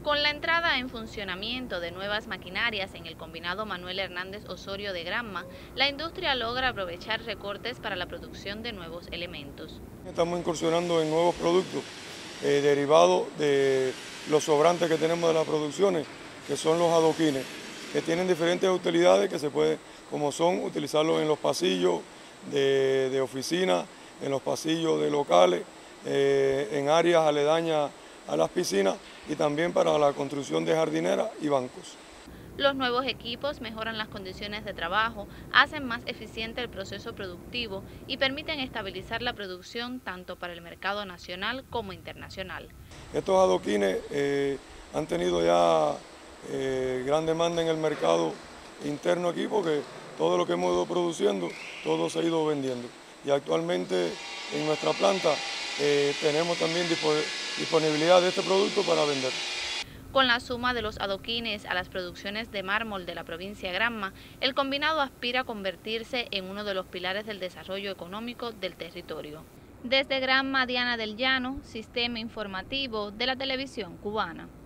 Con la entrada en funcionamiento de nuevas maquinarias en el combinado Manuel Hernández Osorio de Granma, la industria logra aprovechar recortes para la producción de nuevos elementos. Estamos incursionando en nuevos productos derivados de los sobrantes que tenemos de las producciones, que son los adoquines, que tienen diferentes utilidades que se puede, como son utilizarlos en los pasillos de oficinas, en los pasillos de locales, en áreas aledañas a las piscinas y también para la construcción de jardineras y bancos. Los nuevos equipos mejoran las condiciones de trabajo, hacen más eficiente el proceso productivo y permiten estabilizar la producción tanto para el mercado nacional como internacional. Estos adoquines han tenido ya gran demanda en el mercado interno aquí porque todo lo que hemos ido produciendo, todo se ha ido vendiendo. Y actualmente en nuestra planta tenemos también disponibilidad de este producto para vender. Con la suma de los adoquines a las producciones de mármol de la provincia de Granma, el combinado aspira a convertirse en uno de los pilares del desarrollo económico del territorio. Desde Granma, Diana del Llano, Sistema Informativo de la Televisión Cubana.